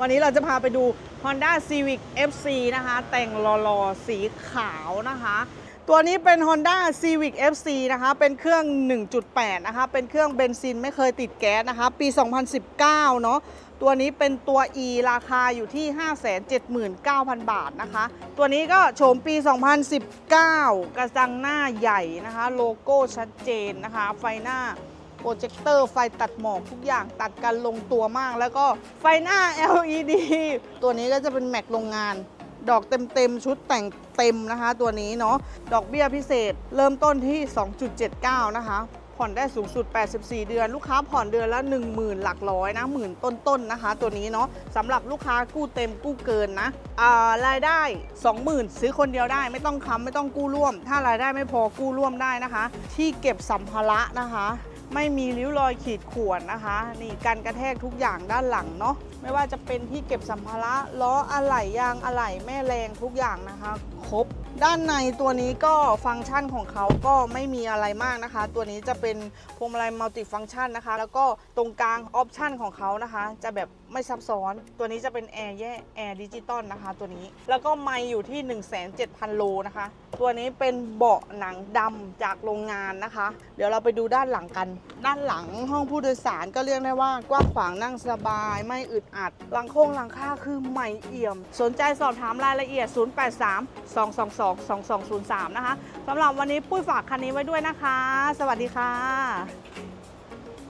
วันนี้เราจะพาไปดู Honda Civic FC นะคะแต่งหล่อๆสีขาวนะคะตัวนี้เป็น Honda Civic FC นะคะเป็นเครื่อง 1.8 นะคะเป็นเครื่องเบนซินไม่เคยติดแก๊สนะคะปี 2019 เนาะตัวนี้เป็นตัว E ราคาอยู่ที่ 579,000 บาทนะคะตัวนี้ก็โฉมปี 2019 กระจังหน้าใหญ่นะคะโลโก้ชัดเจนนะคะไฟหน้าโปรเจคเตอร์ไฟตัดหมอกทุกอย่างตัดกันลงตัวมากแล้วก็ไฟหน้า LED ตัวนี้ก็จะเป็นแม็กโรงงานดอกเต็มชุดแต่งเต็มนะคะตัวนี้เนาะดอกเบี้ยพิเศษเริ่มต้นที่ 2.79 นะคะผ่อนได้สูงสุด84เดือนลูกค้าผ่อนเดือนละ 10,000 หลักร้อยนะหมื่นต้นๆนะคะตัวนี้เนาะสำหรับลูกค้ากู้เต็มกู้เกินนะรายได้ 20,000 ซื้อคนเดียวได้ไม่ต้องค้ำไม่ต้องกู้ร่วมถ้ารายได้ไม่พอกู้ร่วมได้นะคะที่เก็บสัมภาระนะคะไม่มีริ้วรอยขีดข่วนนะคะนี่กันกระแทกทุกอย่างด้านหลังเนาะไม่ว่าจะเป็นที่เก็บสัมภาระล้ออะไหล่ยางอะไหล่แม่แรงทุกอย่างนะคะครบด้านในตัวนี้ก็ฟังก์ชันของเขาก็ไม่มีอะไรมากนะคะตัวนี้จะเป็นพวงมาลัยมัลติฟังก์ชันนะคะแล้วก็ตรงกลางออปชันของเขานะคะจะแบบไม่ซับซ้อนตัวนี้จะเป็นแอร์ดิจิตอลนะคะตัวนี้แล้วก็ไมล์อยู่ที่ 170,000 โลนะคะตัวนี้เป็นเบาะหนังดำจากโรงงานนะคะเดี๋ยวเราไปดูด้านหลังกันด้านหลังห้องผู้โดยสารก็เรียกได้ว่ากว้างขวางนั่งสบายไม่อึดอัดหลังคาคือใหม่เอี่ยมสนใจสอบถามรายละเอียด 083-222-2203 นะคะสำหรับวันนี้ปุ้ยฝากคันนี้ไว้ด้วยนะคะสวัสดีค่ะ